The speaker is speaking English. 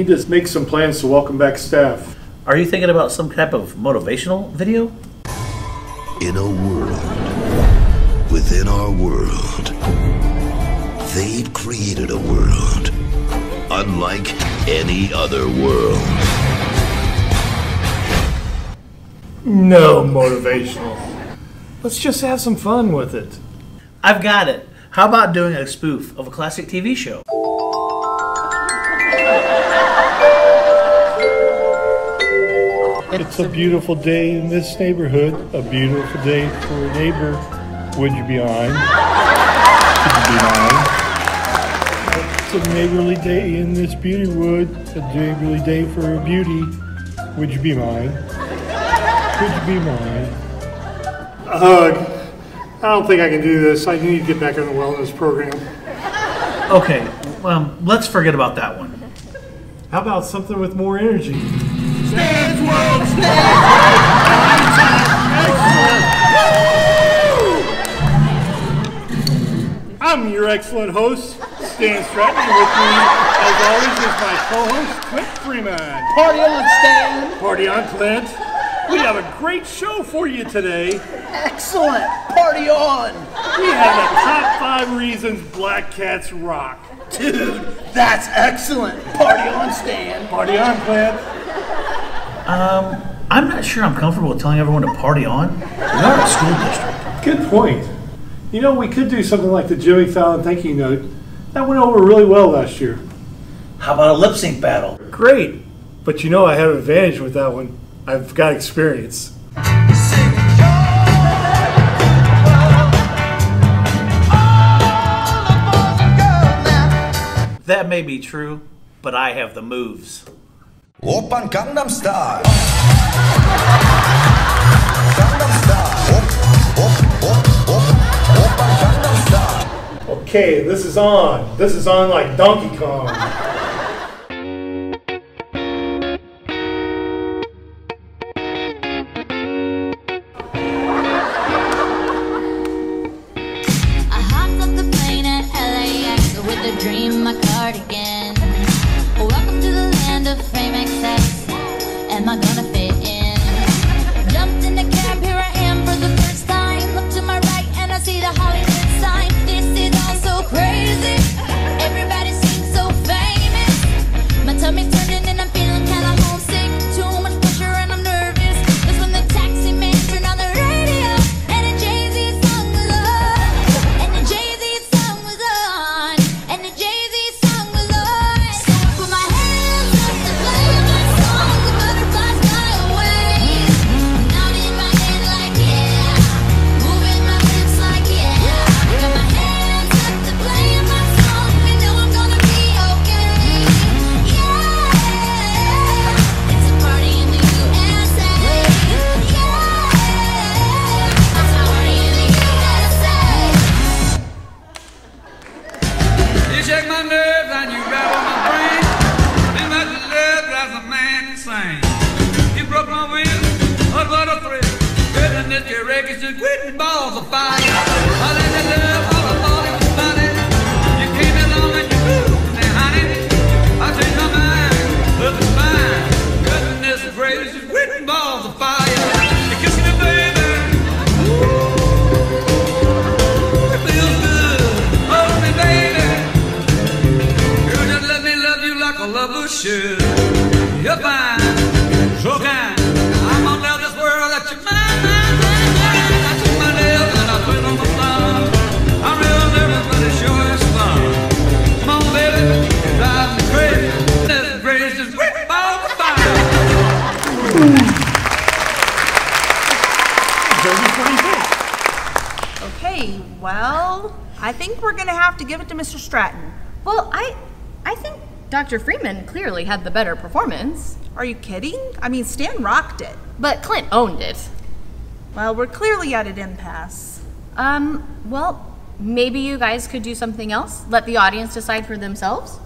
need to make some plans to welcome back staff. Are you thinking about some type of motivational video? In a world within our world, they've created a world unlike any other world. No motivational. Let's just have some fun with it. I've got it. How about doing a spoof of a classic TV show? It's a beautiful day in this neighborhood. A beautiful day for a neighbor. Would you be mine? Could you be mine? It's a neighborly day in this beauty wood. A neighborly day for a beauty. Would you be mine? Could you be mine? I don't think I can do this. I need to get back on the wellness program. Okay, let's forget about that one. How about something with more energy? Stan's World I'm your excellent host, Stan Stratton, and with me, as always, is my co-host, Clint Freeman. Party on, Stan! Party on, Clint. We have a great show for you today. Excellent! Party on! We have the top 5 reasons black cats rock. Dude, that's excellent! Party on, Stan! Party on, Clint. I'm not sure I'm comfortable with telling everyone to party on. We are a school district. Good point. You know, we could do something like the Jimmy Fallon thank you note. That went over really well last year. How about a lip sync battle? Great. But you know I have an advantage with that one. I've got experience. That may be true, but I have the moves. Open Gangnam Style. Okay, this is on. This is on like Donkey Kong. Dream my cardigan. Welcome to the land of fame excess. Am I gonna fit in? Jumped in the cab, here I am for the first time. Look to my right and I see the Hollywood sign. This is all so crazy. Everybody seems so famous. My tummy's turning and I'm feeling kinda homesick. Too much pressure and I'm nervous. That's when the taxi man turned on the radio and a Jay-Z song was on. And the Jay-Z song was on. And the Jay-Z song was on. So I put my hands up to play my song. The butterflies fly away. Nodding my head like yeah. Moving my lips like yeah. Got my hands up to play my song. You know I'm gonna be okay. Yeah. It's a party in the USA. Yeah. It's a party in the USA. You shake my nerves and you rattle my brain. Too much love drives a man insane. You broke my will, oh what a thrill. Goodness, your wreckage just quitting balls of fire. I let you love all I thought it was funny. You came along and you moved and honey, I changed my mind, love is fine. Goodness gracious, just quitting balls of fire. You kiss me, baby. It feels good. Hold me, baby. You just let me love you like a lover should. You're fine, so kind. I'm gonna tell this world that you're mine, mine, mine, mine. I took my nails and I put on my thumb. I'm real nervous, but it sure is fun. Come on, baby, you drive me crazy. This grace is whip all the fire. Okay, well, I think we're gonna have to give it to Mr. Stratton. Well, I think Dr. Freeman clearly had the better performance. Are you kidding? I mean, Stan rocked it. But Clint owned it. Well, we're clearly at an impasse. Well, maybe you guys could do something else? Let the audience decide for themselves?